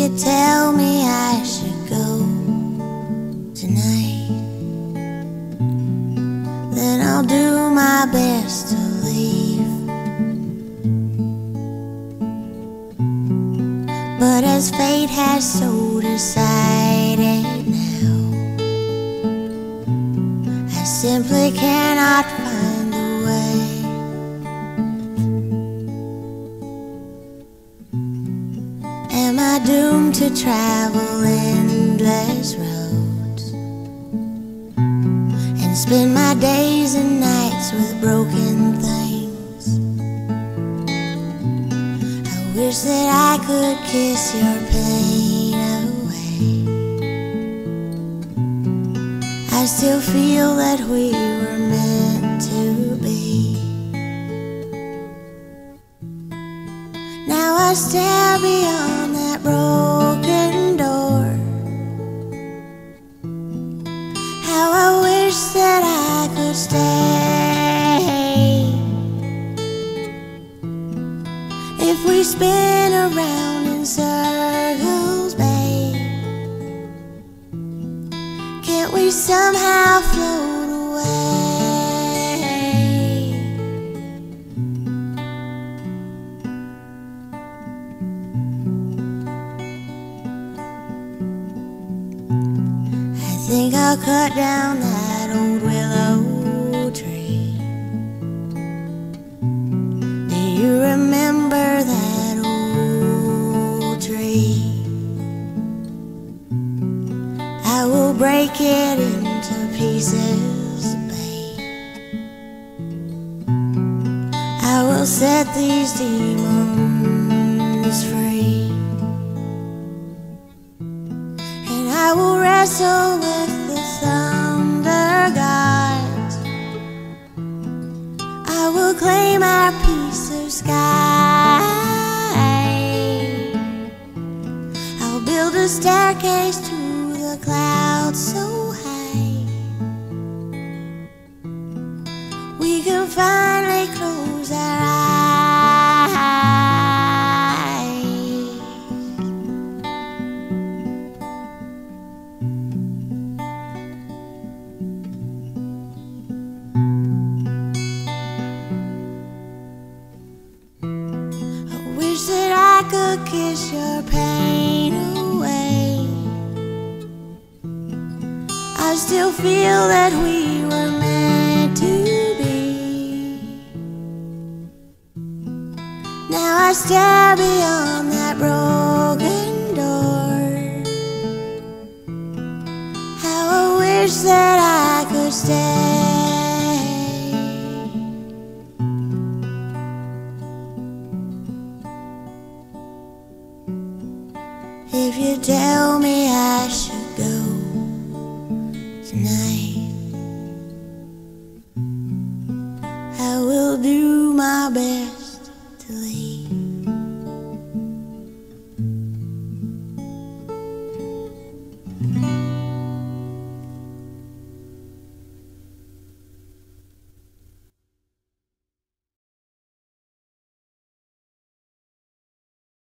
tell me I should go tonight, then I'll do my best to leave. But as fate has so decided now, I simply cannot find a way. Am I doomed to travel endless roads and spend my days and nights with broken things? I wish that I could kiss your pain away. I still feel that we were meant to be. Now I stare beyond that broken door. How I wish that I could stay. If we spin around in circles, babe, can't we somehow float away? I think I'll cut down that old willow tree. Do you remember that old tree? I will break it into pieces, babe. I will set these demons free, and I will wrestle with the thunder gods. I will claim our piece of sky. I'll build a staircase to the clouds so high we can finally close our eyes. I wish that I could kiss your pain away. I still feel that we were meant to be. Now I stare beyond that broken door. How I wish that I could stay. If you tell me I should